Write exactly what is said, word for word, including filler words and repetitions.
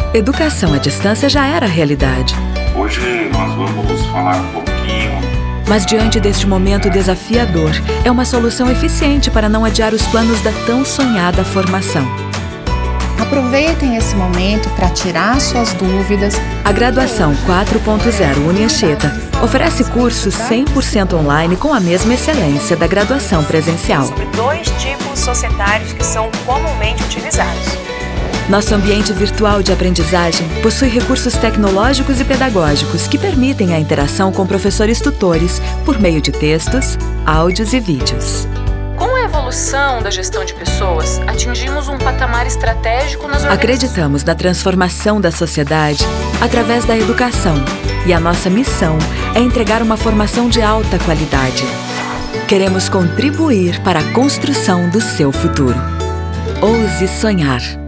Educação à distância já era realidade. Hoje nós vamos falar um pouquinho. Mas diante deste momento desafiador, é uma solução eficiente para não adiar os planos da tão sonhada formação. Aproveitem esse momento para tirar suas dúvidas. A graduação quatro ponto zero Unianchieta oferece cursos cem por cento online com a mesma excelência da graduação presencial. Sobre dois tipos societários que são comumente utilizados. Nosso ambiente virtual de aprendizagem possui recursos tecnológicos e pedagógicos que permitem a interação com professores tutores por meio de textos, áudios e vídeos. Com a evolução da gestão de pessoas, atingimos um patamar estratégico nas organizações. Acreditamos na transformação da sociedade através da educação e a nossa missão é entregar uma formação de alta qualidade. Queremos contribuir para a construção do seu futuro. Ouse sonhar.